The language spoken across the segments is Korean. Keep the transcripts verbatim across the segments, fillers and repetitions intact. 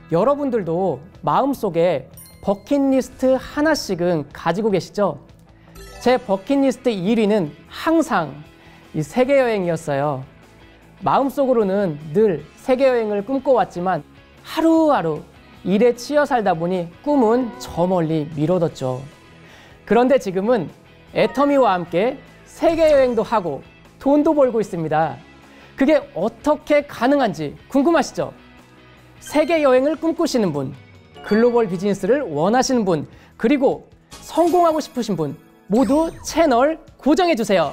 여러분들도 마음속에 버킷리스트 하나씩은 가지고 계시죠? 제 버킷리스트 일 위는 항상 이 세계여행이었어요. 마음속으로는 늘 세계여행을 꿈꿔왔지만 하루하루 일에 치여 살다 보니 꿈은 저 멀리 미뤄뒀죠. 그런데 지금은 애터미와 함께 세계여행도 하고 돈도 벌고 있습니다. 그게 어떻게 가능한지 궁금하시죠? 세계여행을 꿈꾸시는 분, 글로벌 비즈니스를 원하시는 분, 그리고 성공하고 싶으신 분 모두 채널 고정해주세요.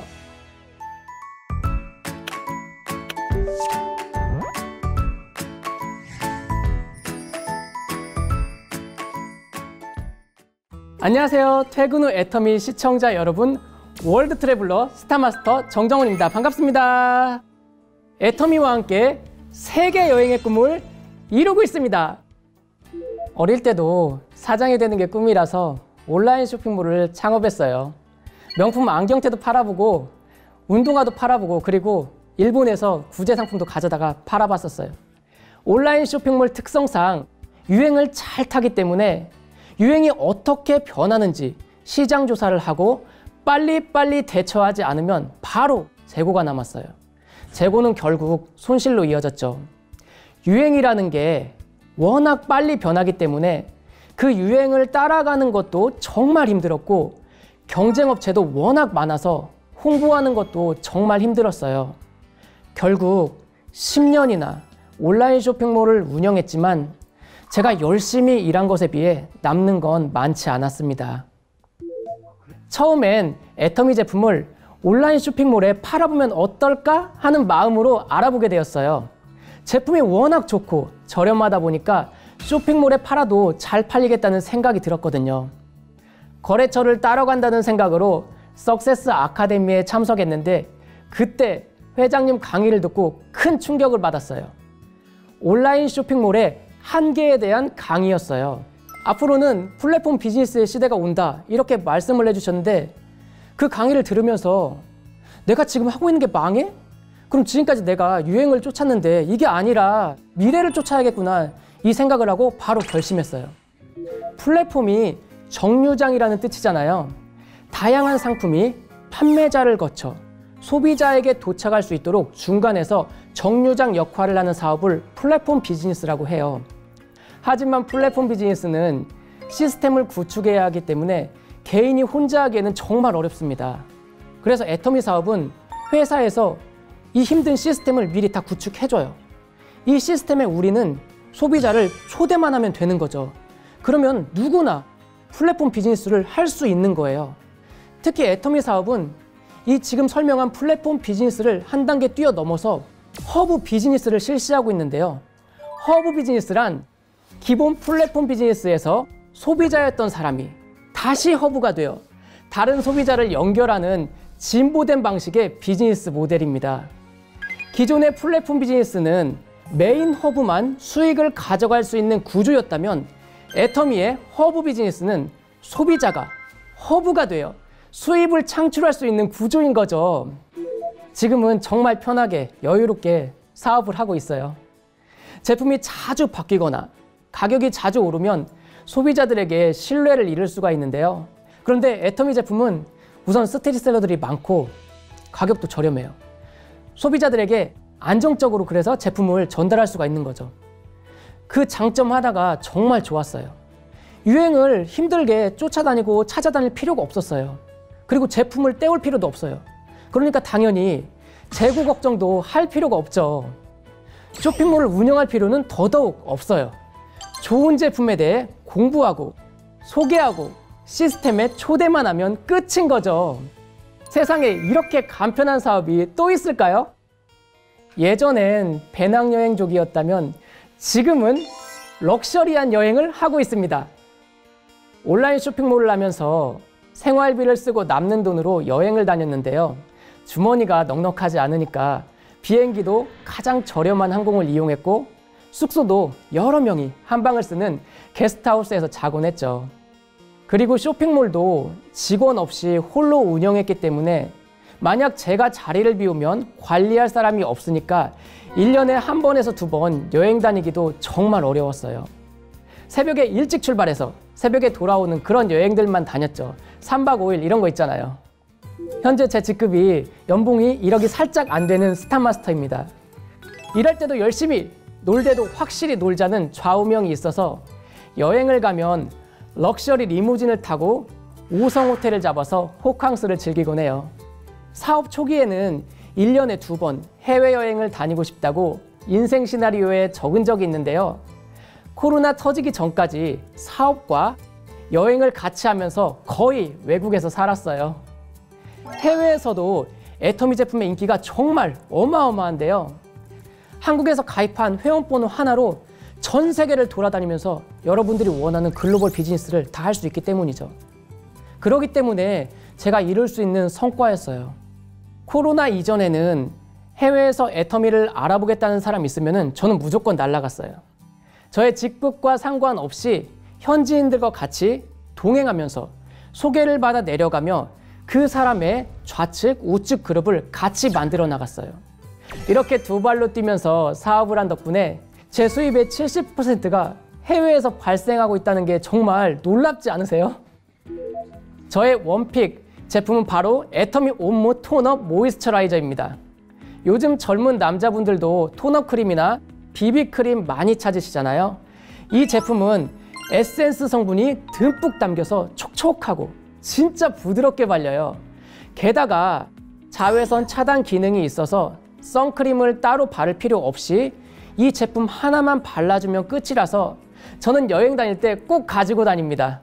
안녕하세요. 퇴근 후 애터미 시청자 여러분, 월드 트래블러 스타마스터 정정훈입니다. 반갑습니다. 애터미와 함께 세계 여행의 꿈을 이루고 있습니다. 어릴 때도 사장이 되는 게 꿈이라서 온라인 쇼핑몰을 창업했어요. 명품 안경테도 팔아보고 운동화도 팔아보고 그리고 일본에서 구제 상품도 가져다가 팔아봤었어요. 온라인 쇼핑몰 특성상 유행을 잘 타기 때문에 유행이 어떻게 변하는지 시장 조사를 하고 빨리빨리 대처하지 않으면 바로 재고가 남았어요. 재고는 결국 손실로 이어졌죠. 유행이라는 게 워낙 빨리 변하기 때문에 그 유행을 따라가는 것도 정말 힘들었고 경쟁업체도 워낙 많아서 홍보하는 것도 정말 힘들었어요. 결국 십 년이나 온라인 쇼핑몰을 운영했지만 제가 열심히 일한 것에 비해 남는 건 많지 않았습니다. 처음엔 애터미 제품을 온라인 쇼핑몰에 팔아보면 어떨까 하는 마음으로 알아보게 되었어요. 제품이 워낙 좋고 저렴하다 보니까 쇼핑몰에 팔아도 잘 팔리겠다는 생각이 들었거든요. 거래처를 따라간다는 생각으로 석세스 아카데미에 참석했는데 그때 회장님 강의를 듣고 큰 충격을 받았어요. 온라인 쇼핑몰의 한계에 대한 강의였어요. 앞으로는 플랫폼 비즈니스의 시대가 온다 이렇게 말씀을 해주셨는데 그 강의를 들으면서 내가 지금 하고 있는 게 망해? 그럼 지금까지 내가 유행을 쫓았는데 이게 아니라 미래를 쫓아야겠구나 이 생각을 하고 바로 결심했어요. 플랫폼이 정류장이라는 뜻이잖아요. 다양한 상품이 판매자를 거쳐 소비자에게 도착할 수 있도록 중간에서 정류장 역할을 하는 사업을 플랫폼 비즈니스라고 해요. 하지만 플랫폼 비즈니스는 시스템을 구축해야 하기 때문에 개인이 혼자 하기에는 정말 어렵습니다. 그래서 애터미 사업은 회사에서 이 힘든 시스템을 미리 다 구축해줘요. 이 시스템에 우리는 소비자를 초대만 하면 되는 거죠. 그러면 누구나 플랫폼 비즈니스를 할 수 있는 거예요. 특히 애터미 사업은 이 지금 설명한 플랫폼 비즈니스를 한 단계 뛰어넘어서 허브 비즈니스를 실시하고 있는데요. 허브 비즈니스란 기본 플랫폼 비즈니스에서 소비자였던 사람이 다시 허브가 되어 다른 소비자를 연결하는 진보된 방식의 비즈니스 모델입니다. 기존의 플랫폼 비즈니스는 메인 허브만 수익을 가져갈 수 있는 구조였다면 애터미의 허브 비즈니스는 소비자가 허브가 되어 수입을 창출할 수 있는 구조인 거죠. 지금은 정말 편하게 여유롭게 사업을 하고 있어요. 제품이 자주 바뀌거나 가격이 자주 오르면 소비자들에게 신뢰를 잃을 수가 있는데요. 그런데 애터미 제품은 우선 스테디셀러들이 많고 가격도 저렴해요. 소비자들에게 안정적으로 그래서 제품을 전달할 수가 있는 거죠. 그 장점 하나가 정말 좋았어요. 유행을 힘들게 쫓아다니고 찾아다닐 필요가 없었어요. 그리고 제품을 떼올 필요도 없어요. 그러니까 당연히 재고 걱정도 할 필요가 없죠. 쇼핑몰을 운영할 필요는 더더욱 없어요. 좋은 제품에 대해 공부하고 소개하고 시스템에 초대만 하면 끝인 거죠. 세상에 이렇게 간편한 사업이 또 있을까요? 예전엔 배낭여행족이었다면 지금은 럭셔리한 여행을 하고 있습니다. 온라인 쇼핑몰을 하면서 생활비를 쓰고 남는 돈으로 여행을 다녔는데요. 주머니가 넉넉하지 않으니까 비행기도 가장 저렴한 항공을 이용했고 숙소도 여러 명이 한 방을 쓰는 게스트하우스에서 자곤 했죠. 그리고 쇼핑몰도 직원 없이 홀로 운영했기 때문에 만약 제가 자리를 비우면 관리할 사람이 없으니까 일 년에 한 번에서 두 번 여행 다니기도 정말 어려웠어요. 새벽에 일찍 출발해서 새벽에 돌아오는 그런 여행들만 다녔죠. 삼 박 오 일 이런 거 있잖아요. 현재 제 직급이 연봉이 일억이 살짝 안 되는 스타마스터입니다. 일할 때도 열심히, 놀 때도 확실히 놀자는 좌우명이 있어서 여행을 가면 럭셔리 리무진을 타고 오 성 호텔을 잡아서 호캉스를 즐기곤 해요. 사업 초기에는 일 년에 두 번 해외여행을 다니고 싶다고 인생 시나리오에 적은 적이 있는데요. 코로나 터지기 전까지 사업과 여행을 같이 하면서 거의 외국에서 살았어요. 해외에서도 애터미 제품의 인기가 정말 어마어마한데요. 한국에서 가입한 회원번호 하나로 전 세계를 돌아다니면서 여러분들이 원하는 글로벌 비즈니스를 다 할 수 있기 때문이죠. 그렇기 때문에 제가 이룰 수 있는 성과였어요. 코로나 이전에는 해외에서 애터미를 알아보겠다는 사람 있으면 저는 무조건 날아갔어요. 저의 직급과 상관없이 현지인들과 같이 동행하면서 소개를 받아 내려가며 그 사람의 좌측, 우측 그룹을 같이 만들어 나갔어요. 이렇게 두 발로 뛰면서 사업을 한 덕분에 제 수입의 칠십 퍼센트가 해외에서 발생하고 있다는 게 정말 놀랍지 않으세요? 저의 원픽 제품은 바로 애터미 온모 톤업 모이스처라이저입니다. 요즘 젊은 남자분들도 톤업 크림이나 비비크림 많이 찾으시잖아요. 이 제품은 에센스 성분이 듬뿍 담겨서 촉촉하고 진짜 부드럽게 발려요. 게다가 자외선 차단 기능이 있어서 선크림을 따로 바를 필요 없이 이 제품 하나만 발라주면 끝이라서 저는 여행 다닐 때 꼭 가지고 다닙니다.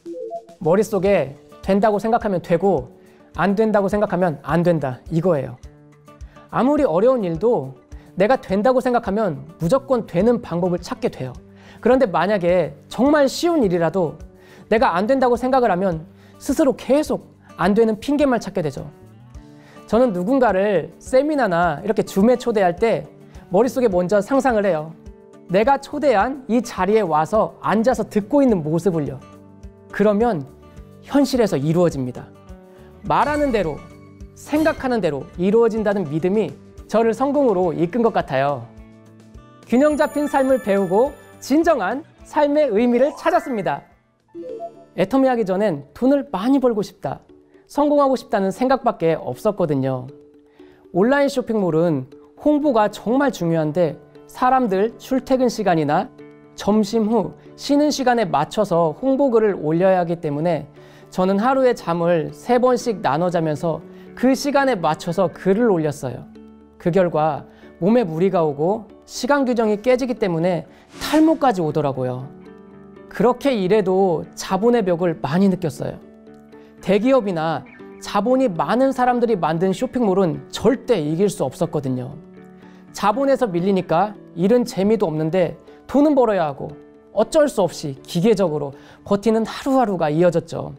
머릿속에 된다고 생각하면 되고 안 된다고 생각하면 안 된다, 이거예요. 아무리 어려운 일도 내가 된다고 생각하면 무조건 되는 방법을 찾게 돼요. 그런데 만약에 정말 쉬운 일이라도 내가 안 된다고 생각을 하면 스스로 계속 안 되는 핑계만 찾게 되죠. 저는 누군가를 세미나나 이렇게 줌에 초대할 때 머릿속에 먼저 상상을 해요. 내가 초대한 이 자리에 와서 앉아서 듣고 있는 모습을요. 그러면 현실에서 이루어집니다. 말하는 대로, 생각하는 대로 이루어진다는 믿음이 저를 성공으로 이끈 것 같아요. 균형 잡힌 삶을 배우고 진정한 삶의 의미를 찾았습니다. 애터미 하기 전엔 돈을 많이 벌고 싶다, 성공하고 싶다는 생각밖에 없었거든요. 온라인 쇼핑몰은 홍보가 정말 중요한데 사람들 출퇴근 시간이나 점심 후 쉬는 시간에 맞춰서 홍보글을 올려야 하기 때문에 저는 하루에 잠을 세 번씩 나눠 자면서 그 시간에 맞춰서 글을 올렸어요. 그 결과 몸에 무리가 오고 시간 규정이 깨지기 때문에 탈모까지 오더라고요. 그렇게 일해도 자본의 벽을 많이 느꼈어요. 대기업이나 자본이 많은 사람들이 만든 쇼핑몰은 절대 이길 수 없었거든요. 자본에서 밀리니까 일은 재미도 없는데 돈은 벌어야 하고 어쩔 수 없이 기계적으로 버티는 하루하루가 이어졌죠.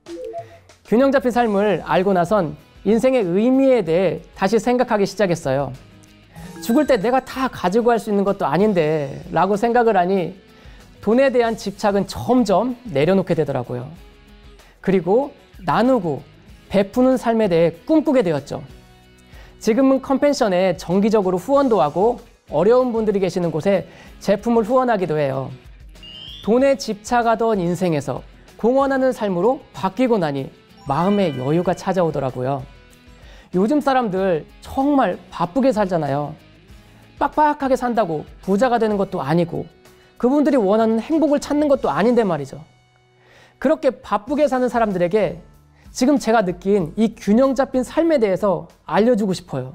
균형 잡힌 삶을 알고 나선 인생의 의미에 대해 다시 생각하기 시작했어요. 죽을 때 내가 다 가지고 갈 수 있는 것도 아닌데 라고 생각을 하니 돈에 대한 집착은 점점 내려놓게 되더라고요. 그리고 나누고 베푸는 삶에 대해 꿈꾸게 되었죠. 지금은 컴펜션에 정기적으로 후원도 하고 어려운 분들이 계시는 곳에 제품을 후원하기도 해요. 돈에 집착하던 인생에서 공헌하는 삶으로 바뀌고 나니 마음의 여유가 찾아오더라고요. 요즘 사람들 정말 바쁘게 살잖아요. 빡빡하게 산다고 부자가 되는 것도 아니고 그분들이 원하는 행복을 찾는 것도 아닌데 말이죠. 그렇게 바쁘게 사는 사람들에게 지금 제가 느낀 이 균형 잡힌 삶에 대해서 알려주고 싶어요.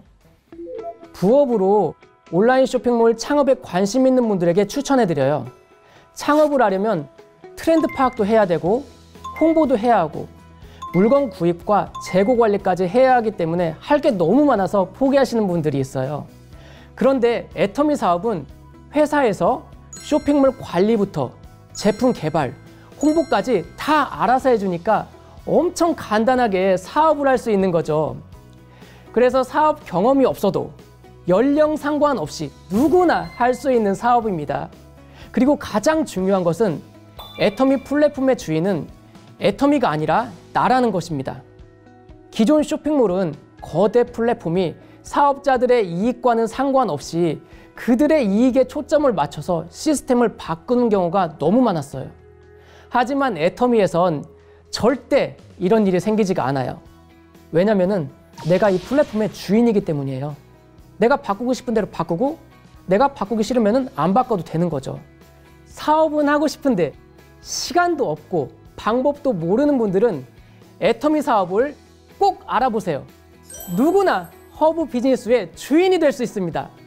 부업으로 온라인 쇼핑몰 창업에 관심 있는 분들에게 추천해드려요. 창업을 하려면 트렌드 파악도 해야 되고 홍보도 해야 하고 물건 구입과 재고 관리까지 해야 하기 때문에 할 게 너무 많아서 포기하시는 분들이 있어요. 그런데 애터미 사업은 회사에서 쇼핑몰 관리부터 제품 개발, 홍보까지 다 알아서 해주니까 엄청 간단하게 사업을 할 수 있는 거죠. 그래서 사업 경험이 없어도 연령 상관없이 누구나 할 수 있는 사업입니다. 그리고 가장 중요한 것은 애터미 플랫폼의 주인은 애터미가 아니라 나라는 것입니다. 기존 쇼핑몰은 거대 플랫폼이 사업자들의 이익과는 상관없이 그들의 이익에 초점을 맞춰서 시스템을 바꾸는 경우가 너무 많았어요. 하지만 애터미에선 절대 이런 일이 생기지가 않아요. 왜냐면은 내가 이 플랫폼의 주인이기 때문이에요. 내가 바꾸고 싶은 대로 바꾸고 내가 바꾸기 싫으면은 안 바꿔도 되는 거죠. 사업은 하고 싶은데 시간도 없고 방법도 모르는 분들은 애터미 사업을 꼭 알아보세요. 누구나 허브 비즈니스의 주인이 될 수 있습니다.